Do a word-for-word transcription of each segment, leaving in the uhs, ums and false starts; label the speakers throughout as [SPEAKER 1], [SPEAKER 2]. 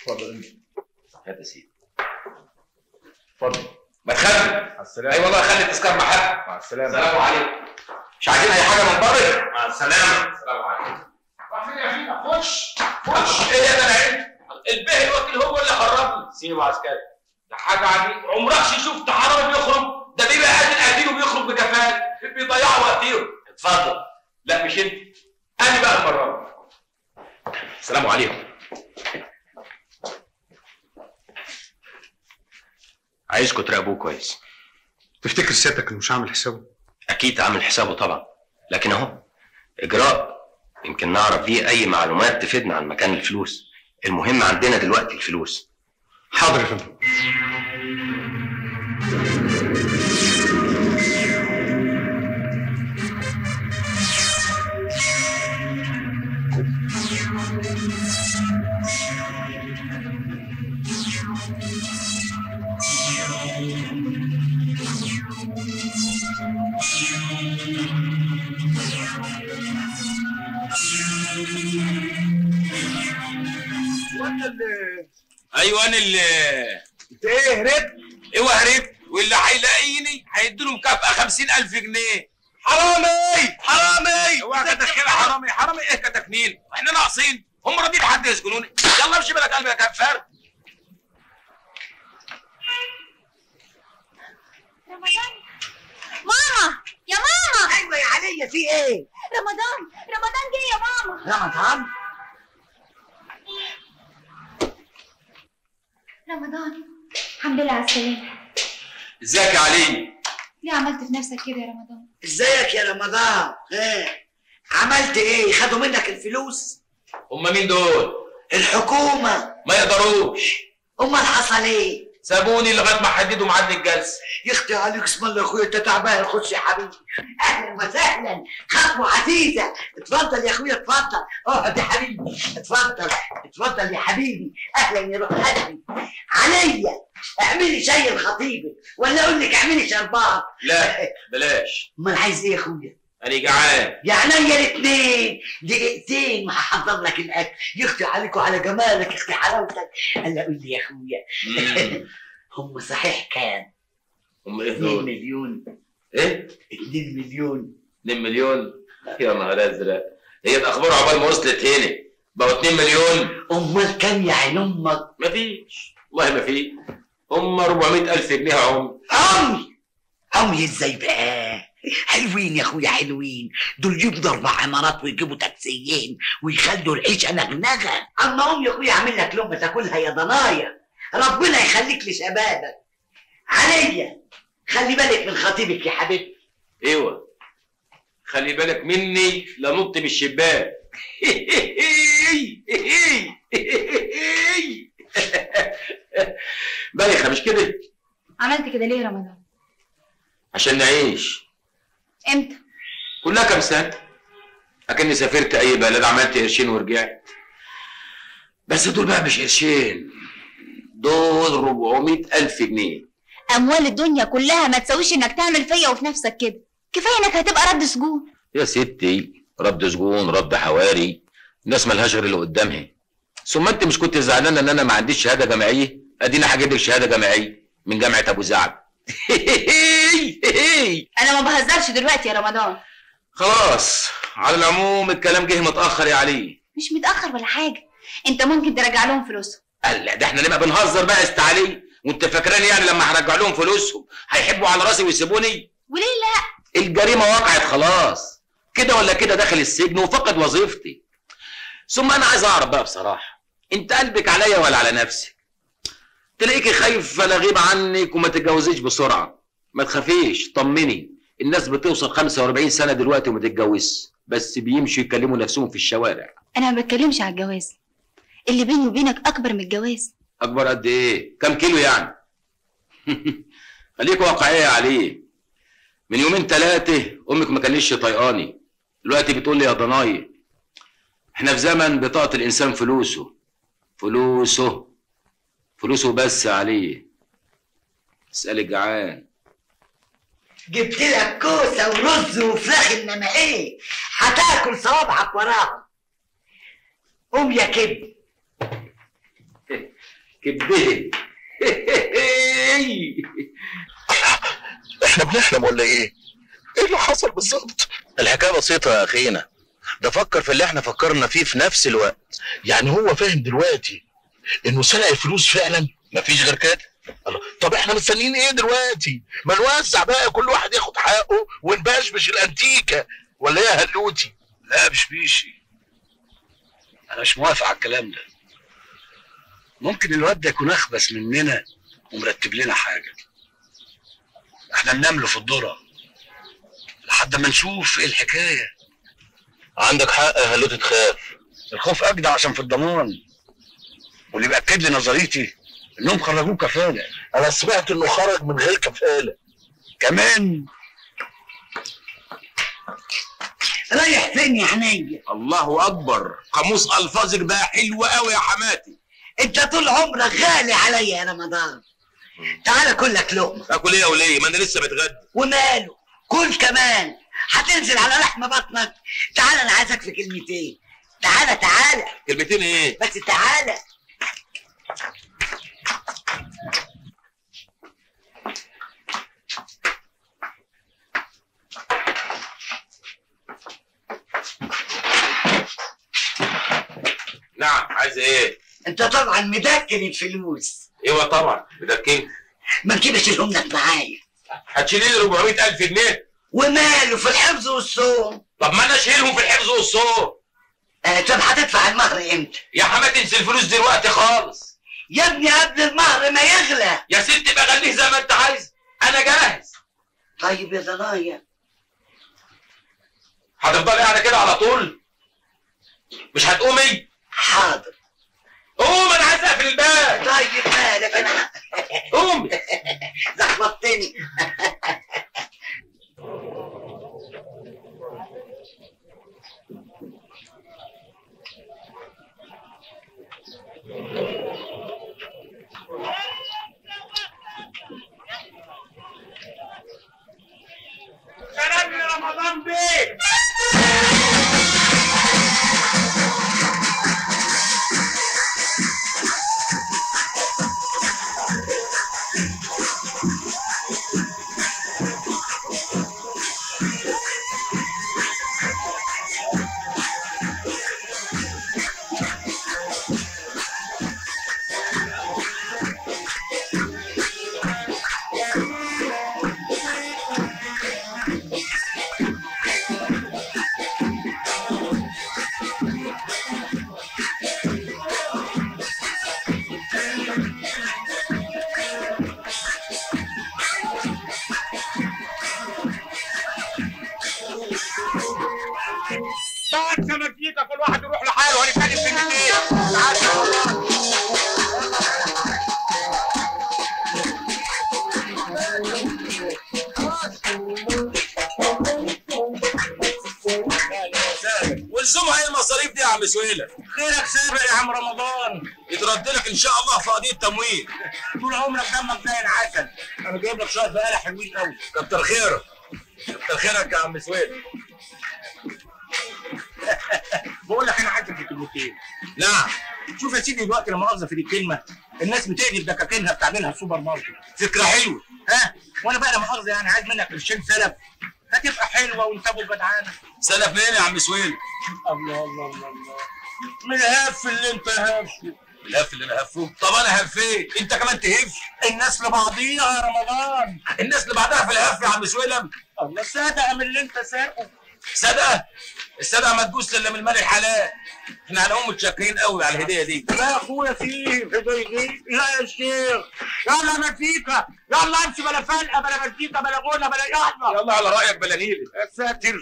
[SPEAKER 1] اتفضل انت.
[SPEAKER 2] هات يا سيدي.
[SPEAKER 1] اتفضل.
[SPEAKER 2] ما تخلي.
[SPEAKER 1] مع السلامه.
[SPEAKER 2] اي والله خلي التذكار محل.
[SPEAKER 1] مع السلامه.
[SPEAKER 2] السلام عليكم. مش عايزين اي حاجه من بره؟
[SPEAKER 1] مع السلامه.
[SPEAKER 2] السلام عليكم.
[SPEAKER 3] راح فين يا فينا؟ خش خش.
[SPEAKER 2] ايه يا جدع؟ البيه الوكيل هو اللي خرجني. سيبه عسكري. ده حاجه عجيبه، عمرك شفت حرامي بيخرج؟ ده بيبقى قاتل قتيل وبيخرج بجفال، بيضيعوا وقتهم. اتفضل. لا مش انت. انا بقى المره دي. السلام عليكم. عايزكم تراقبوه كويس.
[SPEAKER 1] تفتكر سيادتك انه مش عامل حسابه؟
[SPEAKER 2] اكيد عامل حسابه طبعا، لكن اهو اجراء يمكن نعرف بيه اي معلومات تفيدنا عن مكان الفلوس. المهم عندنا دلوقتي الفلوس.
[SPEAKER 1] حاضر يا فندم.
[SPEAKER 3] وانا اللي
[SPEAKER 2] ايوه انا اللي
[SPEAKER 3] انت ايه هربت؟
[SPEAKER 2] ايوه هربت، واللي هيلاقيني هيديله مكافأة خمسين ألف جنيه.
[SPEAKER 3] حرامي حرامي
[SPEAKER 2] اوعى كتكنيل حرامي. حرامي ايه كتكنيل؟ احنا ناقصين؟ هم راضيين حد يسجنوني؟ يلا امشي بلك قلبي يا كفار.
[SPEAKER 4] رمضان. ماما يا ماما.
[SPEAKER 3] ايوه يا عليا في ايه؟
[SPEAKER 4] رمضان رمضان جه يا ماما.
[SPEAKER 3] رمضان
[SPEAKER 4] رمضان الحمد لله على السلامة.
[SPEAKER 2] ازيك يا علي؟
[SPEAKER 4] ليه عملت في نفسك كده يا رمضان؟
[SPEAKER 3] ازيك يا رمضان؟ ايه عملت ايه؟ خدوا منك الفلوس؟
[SPEAKER 2] هم مين دول؟
[SPEAKER 3] الحكومة.
[SPEAKER 2] ما يقدروش.
[SPEAKER 3] امال حصل ايه؟
[SPEAKER 2] سابوني لغايه ما حددوا ميعاد الجلسه.
[SPEAKER 3] يختي عليك اسم الله يا اخويا، انت تعبان. خش يا حبيبي. اهلا وسهلا، خطوه عزيزه. اتفضل يا اخويا اتفضل. اقعد يا حبيبي. اتفضل اتفضل يا حبيبي. اهلا يا روح قلبي. عليا اعملي شاي لخطيبك ولا اقول لك اعملي شربات؟
[SPEAKER 2] لا بلاش.
[SPEAKER 3] امال عايز ايه يا اخويا؟
[SPEAKER 2] انا جعان.
[SPEAKER 3] يا عينيا الاثنين، دقيقتين وهحضر لك الاكل. يختي عليك وعلى جمالك اختي حلاوتك. هلا قول لي يا اخويا هم صحيح كام؟
[SPEAKER 2] هم ايه
[SPEAKER 3] اتنين
[SPEAKER 2] دول؟
[SPEAKER 3] مليون.
[SPEAKER 2] ايه؟
[SPEAKER 3] اتنين مليون.
[SPEAKER 2] اتنين مليون؟ يا نهار ازرق، هي الاخبار عقبال ما وصلت هنا بقوا اتنين مليون؟
[SPEAKER 3] امال كام يا عين امك؟
[SPEAKER 2] مفيش والله مفيش. هم أربعمائة ألف جنيه يا عم.
[SPEAKER 3] عمي عمي ازاي بقى؟ حلوين يا اخويا حلوين. دول يبنوا اربع عمارات ويجيبوا تاكسيين ويخلوا العيشه نغنغه. اما امي يا اخويا اعمل لك لقمه تاكلها يا ضنايا. ربنا يخليك لشبابك. عليا خلي بالك من خطيبك يا حبيبتي.
[SPEAKER 2] ايوه خلي بالك مني لنط من الشباك. بايخه مش كده؟
[SPEAKER 4] عملت كده ليه يا رمضان؟
[SPEAKER 2] عشان نعيش.
[SPEAKER 4] امتى؟
[SPEAKER 2] كلها كام سنه؟ اكني سافرت اي بلد عملت قرشين ورجعت. بس دول بقى مش قرشين، دول أربعمائة ألف جنيه.
[SPEAKER 4] اموال الدنيا كلها ما تساويش انك تعمل فيا وفي نفسك كده. كفايه انك هتبقى رد سجون.
[SPEAKER 2] يا ستي رد سجون رد حواري، الناس مالهاش غير اللي قدامها. ثم انت مش كنت زعلانه ان انا ما عنديش شهاده جامعيه؟ ادينا هجيب لك شهاده جامعيه من جامعه ابو زعب.
[SPEAKER 4] انا ما بهزرش دلوقتي يا رمضان.
[SPEAKER 2] خلاص على العموم الكلام جه متاخر يا علي.
[SPEAKER 4] مش متاخر ولا حاجه، انت ممكن ترجع لهم فلوسهم.
[SPEAKER 2] قال ده احنا نبقى بنهزر بقى است علي، وانت فاكراني يعني لما هرجع لهم فلوسهم هيحبوا على راسي ويسيبوني؟
[SPEAKER 4] وليه لا؟
[SPEAKER 2] الجريمه وقعت خلاص، كده ولا كده داخل السجن وفقد وظيفتي. ثم انا عايز اعرف بقى بصراحه، انت قلبك عليا ولا على نفسك؟ تلاقيكي خايفه لا اغيب عنك وما تتجوزيش بسرعه. ما تخافيش طمني، الناس بتوصل خمسة وأربعين سنه دلوقتي وما تتجوزش، بس بيمشوا يكلموا نفسهم في الشوارع.
[SPEAKER 4] انا ما بتكلمش على الجواز، اللي بيني وبينك اكبر من الجواز.
[SPEAKER 2] اكبر قد ايه؟ كم كيلو يعني؟ خليك واقعيه عليه. من يومين ثلاثه امك ما كانتش طايقاني، دلوقتي بتقول لي يا ضناي. احنا في زمن بطاقه الانسان فلوسه فلوسه فلوسه بس عليه. اسال الجعان.
[SPEAKER 3] جبت لك كوسه ورز وفراخ، انما ايه؟ هتاكل صوابعك وراهم. قوم يا كبد.
[SPEAKER 2] كدهن.
[SPEAKER 5] احنا بنحلم ولا ايه؟ ايه اللي حصل بالظبط؟
[SPEAKER 6] الحكايه بسيطه يا اخينا، ده فكر في اللي احنا فكرنا فيه في نفس الوقت.
[SPEAKER 5] يعني هو فاهم دلوقتي انه سرق الفلوس فعلا؟
[SPEAKER 6] مفيش غير كده.
[SPEAKER 5] الله، طب احنا مستنيين ايه دلوقتي؟ ما نوزع بقى، كل واحد ياخد حقه ونبشبش الانتيكه، ولا ايه يا هلوتي؟
[SPEAKER 7] لا بشبيشي، انا مش موافق على الكلام ده. ممكن الواد ده يكون اخبث مننا ومرتب لنا حاجه، احنا ننام له في الذره لحد ما نشوف ايه الحكايه.
[SPEAKER 6] عندك حق يا هلوتي، تخاف.
[SPEAKER 7] الخوف اجدع عشان في الضمان، واللي بيأكد لي نظريتي انهم خرجوه كفاله.
[SPEAKER 5] انا سمعت انه خرج من غير كفاله
[SPEAKER 7] كمان.
[SPEAKER 3] رايح فين يا حنية؟
[SPEAKER 2] الله اكبر، قاموس الفاظك بقى حلو قوي يا حماتي.
[SPEAKER 3] انت طول عمرك غالي عليا يا رمضان. تعالى كل لك لقمه.
[SPEAKER 2] اكل ايه يا وليه؟ ما انا لسه بتغدى.
[SPEAKER 3] وماله، كل كمان. هتنزل على لحم بطنك. تعالى انا عايزك في كلمتين. تعالى تعالى.
[SPEAKER 2] كلمتين ايه؟
[SPEAKER 3] بس تعالى.
[SPEAKER 2] نعم، عايز ايه؟
[SPEAKER 3] انت طبعا مدكن الفلوس.
[SPEAKER 2] ايوه طبعا مدكن.
[SPEAKER 3] ما تجيب اشيلهم لك معايا.
[SPEAKER 2] هتشيلي لي أربعمية ألف جنيه؟
[SPEAKER 3] وماله، في الحفظ والصوم.
[SPEAKER 2] طب ما انا اشيلهم في الحفظ والصوم.
[SPEAKER 3] آه طب هتدفع المهر امتى؟
[SPEAKER 2] يا حماتي انسي الفلوس دلوقتي خالص.
[SPEAKER 3] يا ابني قبل المهر ما يغلى.
[SPEAKER 2] يا ستي بقى خليه زي ما انت عايز، انا جاهز.
[SPEAKER 3] طيب يا ضنايا.
[SPEAKER 2] هتفضلي قاعده كده على طول؟ مش هتقومي؟
[SPEAKER 3] حاضر.
[SPEAKER 2] قوم، انا عايز اقفل الباب.
[SPEAKER 3] طيب مالك انا.
[SPEAKER 2] قومي.
[SPEAKER 3] لخبطتني.
[SPEAKER 2] سلام يا رمضان بيه. بعد سمكيكا كل واحد يروح لحاله، هنتكلم في الاثنين. تعال يا والله. والزمها ايه المصاريف دي يا عم سويلة؟
[SPEAKER 7] خيرك سابق يا عم رمضان،
[SPEAKER 2] يترد لك ان شاء الله في قضيه تمويل.
[SPEAKER 7] طول عمرك دمك زي العسل. انا جايب لك شويه بقاله حلوين قوي.
[SPEAKER 2] كتر خيرك، كتر خيرك يا عم سويلة.
[SPEAKER 7] بقول لك انا عايزك في كلمتين.
[SPEAKER 2] نعم.
[SPEAKER 7] شوف يا سيدي دلوقتي لا مؤاخذه في دي الكلمه، الناس بتقلب دكاكينها بتعملها في سوبر ماركت.
[SPEAKER 2] فكره حلوه.
[SPEAKER 7] ها؟ وانا بقى لا مؤاخذه يعني عايز منك قرشين سلف، هتبقى حلوه وانت ابو جدعانه.
[SPEAKER 2] سلف منين يا عم سويلة؟
[SPEAKER 7] الله الله الله الله. من الهف اللي انت هفه.
[SPEAKER 2] الهف اللي انا هفه؟ طب انا هفيت، انت كمان تهف.
[SPEAKER 7] الناس لبعضيها يا رمضان.
[SPEAKER 2] الناس اللي بعدها في الهف يا عم سويلة.
[SPEAKER 7] الله، صدقه من اللي انت ساقه.
[SPEAKER 2] صدقه؟ الصدقه ما تجوز الا من المال الحلال. احنا هنقوم متشكرين قوي على الهديه دي.
[SPEAKER 7] لا يا اخويا فيه هديه دي. لا يا شيخ. يلا مزيكا، يلا امشي، بلا فلقه بلا مزيكا بلا غنى بلا يلا.
[SPEAKER 2] يلا على رايك بلا نيلي.
[SPEAKER 7] يا ساتر.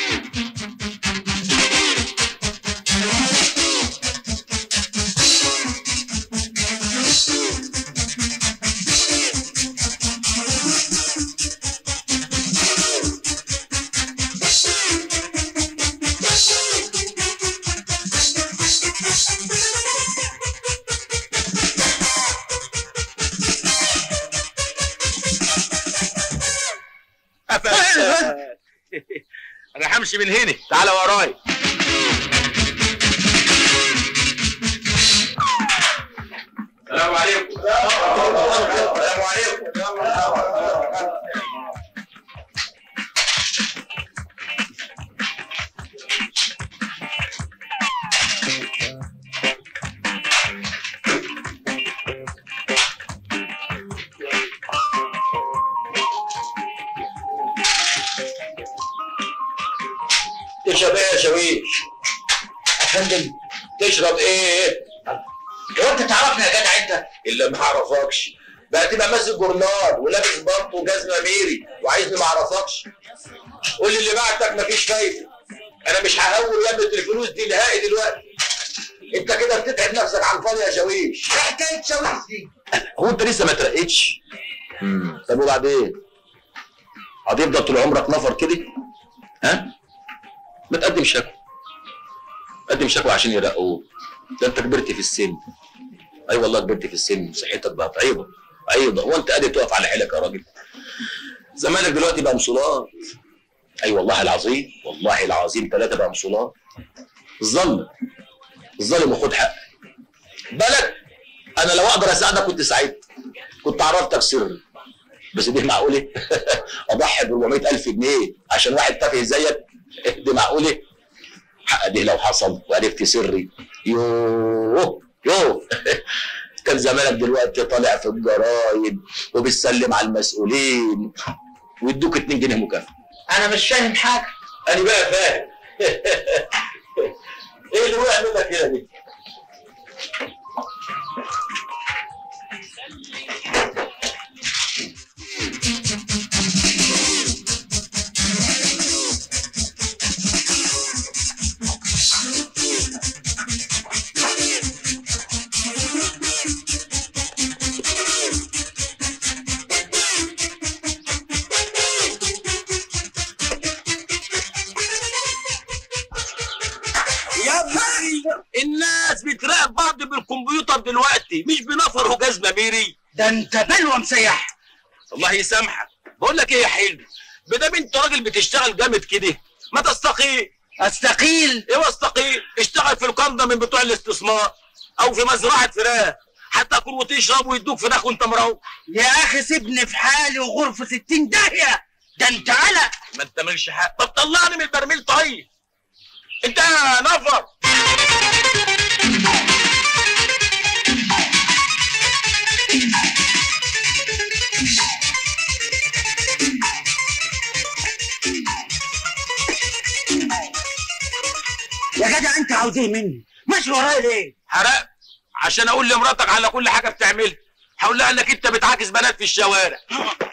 [SPEAKER 2] انا همشي من هنا، تعالى ورايا. السلام عليكم. تشرب ايه يا شويش؟
[SPEAKER 3] يا فندم
[SPEAKER 2] تشرب ايه؟
[SPEAKER 3] هو انت تعرفني يا جدع انت؟
[SPEAKER 2] اللي ما اعرفكش بقى تبقى ماسك جورنال ولابس بط وجزمه ميري وعايزني ما اعرفكش. قول لي اللي بعتك مفيش فايده. انا مش ههول يمة الفلوس دي نهائي دلوقتي. انت كده بتتعب نفسك على الفاضي يا شويش.
[SPEAKER 3] ايه حكايه شويش دي؟
[SPEAKER 2] هو انت لسه ما ترقتش؟ امم طب وبعدين؟ هتفضل طول عمرك نفر كده؟ ها؟ ما تقدم شكوى. قدم شكوى عشان يرقوك. ده انت كبرت في السن. اي أيوة والله كبرت في السن وصحتك بقت عيبه عيبه. هو انت قادر تقف على حيلك يا راجل؟ زمانك دلوقتي بقى مصولات. اي أيوة والله العظيم والله العظيم ثلاثه بقى مصولات. الظلم الظالم وخد حقك. بالك انا لو اقدر اساعدك كنت ساعدت، كنت عرفتك سري. بس دي معقوله؟ اضحي ب أربعمية ألف جنيه عشان واحد تافه زيك؟ دي معقوله؟ حق دي لو حصل وعرفت سري يوه يوه كان زمانك دلوقتي طالع في الجرايد وبتسلم على المسؤولين ويدوك اتنين جنيه مكافأة.
[SPEAKER 3] انا مش فاهم حاجه.
[SPEAKER 2] انا بقى فاهم. ايه اللي وقع منك هنا دي؟ الناس بتراقب بعض بالكمبيوتر دلوقتي مش بنفر وجزمه ميري.
[SPEAKER 3] ده انت بلوه مسيح.
[SPEAKER 2] الله يسامحك. بقول لك ايه يا حلو، بدام انت راجل بتشتغل جامد كده ما تستقيل.
[SPEAKER 3] استقيل؟
[SPEAKER 2] ايوه استقيل. اشتغل في القنده من بتوع الاستثمار او في مزرعه فراخ، هتاكل وتشرب ويدوك فراخ وانت مروح.
[SPEAKER 3] يا اخي سيبني في حالي وغرفه ستين داهيه. ده انت علق.
[SPEAKER 2] ما انت مالش حق. طب طلعني من البرميل طيب. انت يا نفر.
[SPEAKER 3] يا جدع انت عاوز ايه مني؟ ماشي ورايا ليه؟
[SPEAKER 2] حرقت عشان اقول لمراتك على كل حاجه بتعملها. هقول لها انك انت بتعاكس بنات في الشوارع.